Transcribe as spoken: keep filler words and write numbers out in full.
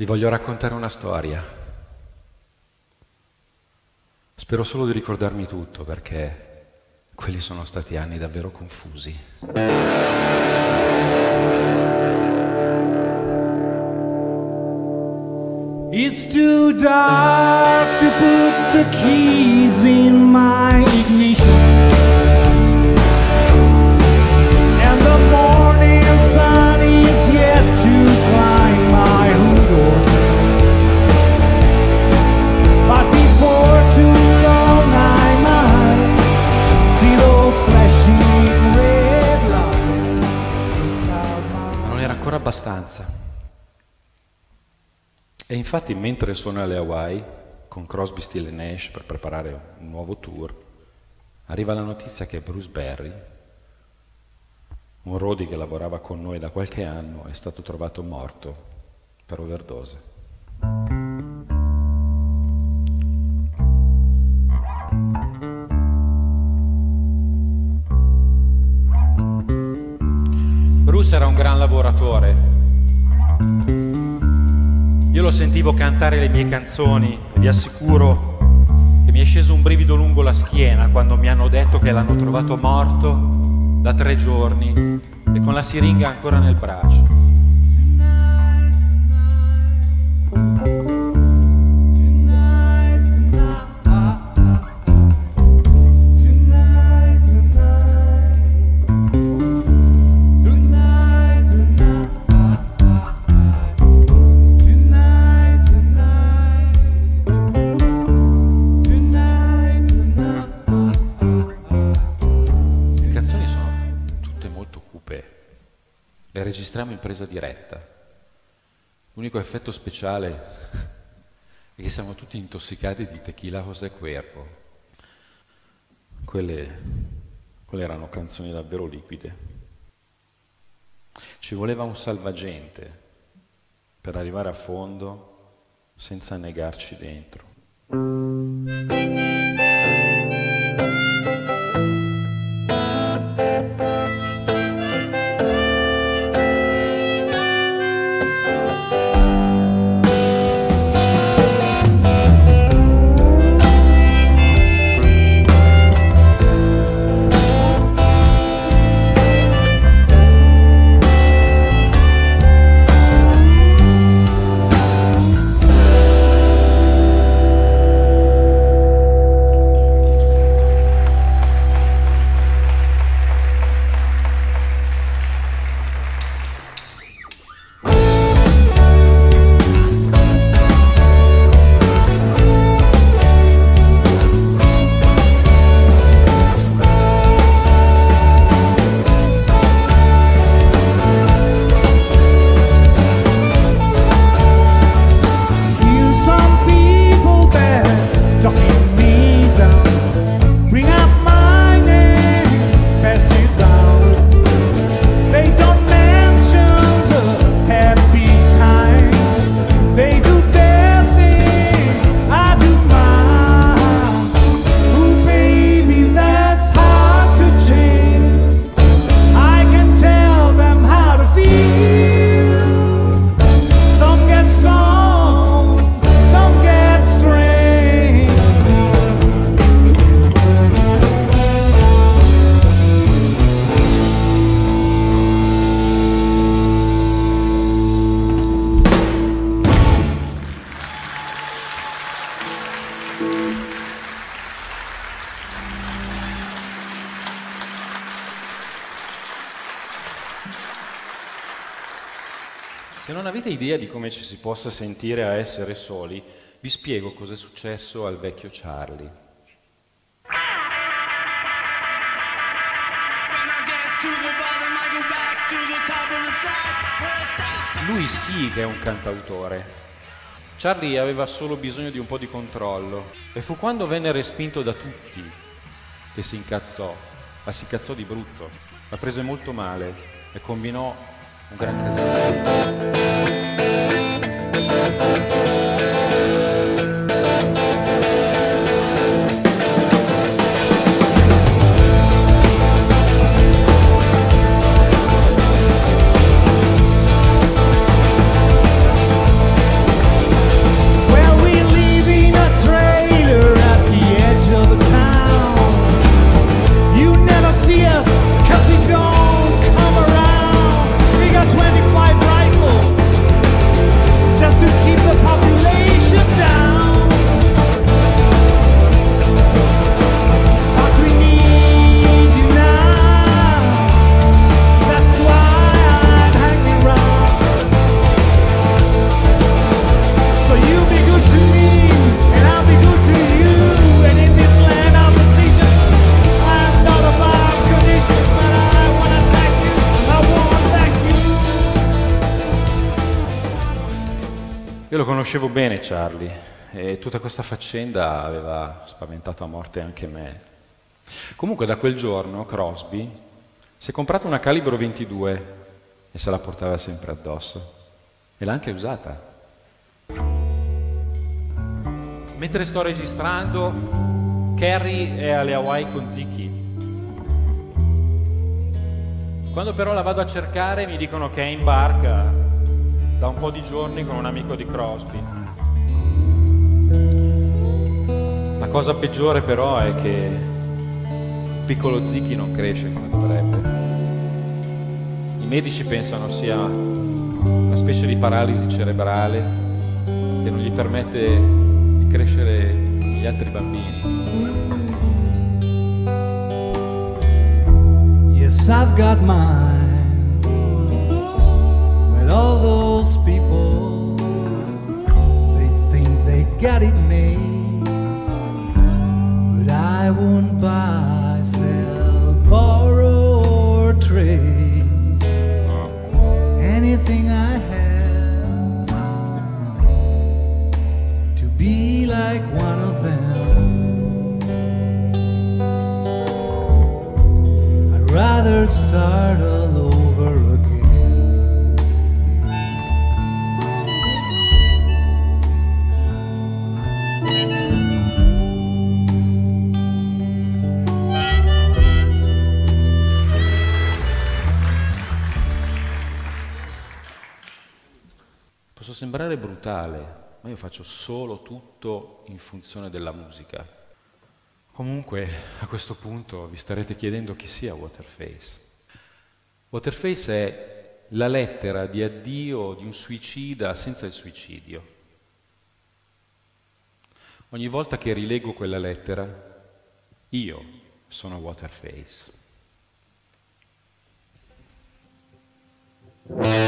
Vi voglio raccontare una storia. Spero solo di ricordarmi tutto, perché quelli sono stati anni davvero confusi. It's too dark to put the keys in my ignition, and the morning sun is yet to climb my home door. But before too long I might see those flashing red lights. Ma non era ancora abbastanza. E infatti, mentre sono alle Hawaii con Crosby, Still e Nash per preparare un nuovo tour, arriva la notizia che Bruce Berry, un roadie che lavorava con noi da qualche anno, è stato trovato morto per overdose. Bruce era un gran lavoratore. Io lo sentivo cantare le mie canzoni e vi assicuro che mi è sceso un brivido lungo la schiena quando mi hanno detto che l'hanno trovato morto da tre giorni e con la siringa ancora nel braccio. Le registriamo in presa diretta. L'unico effetto speciale è che siamo tutti intossicati di tequila José Cuervo. Quelle, quelle erano canzoni davvero liquide. Ci voleva un salvagente per arrivare a fondo senza annegarci dentro. Se non avete idea di come ci si possa sentire a essere soli, vi spiego cosa è successo al vecchio Charlie. Lui sì che è un cantautore. Charlie aveva solo bisogno di un po' di controllo e fu quando venne respinto da tutti che si incazzò, ma si incazzò di brutto, la prese molto male e combinò un gran casino. Io lo conoscevo bene Charlie e tutta questa faccenda aveva spaventato a morte anche me. Comunque da quel giorno Crosby si è comprato una calibro ventidue e se la portava sempre addosso e l'ha anche usata. Mentre sto registrando, Carrie è alle Hawaii con Zicchi. Quando però la vado a cercare mi dicono che è in barca da un po' di giorni con un amico di Crosby. La cosa peggiore però è che il piccolo Zicchi non cresce come dovrebbe. I medici pensano sia una specie di paralisi cerebrale che non gli permette di crescere gli altri bambini. Yes, I've got mine. Well, all those people, they think they got it made. But I won't buy, sell, borrow, or trade anything I have to be like one of them. Rather start all over again. Posso sembrare brutale, ma io faccio solo tutto in funzione della musica. Comunque, a questo punto vi starete chiedendo chi sia Waterface. Waterface è la lettera di addio di un suicida senza il suicidio. Ogni volta che rileggo quella lettera, io sono Waterface.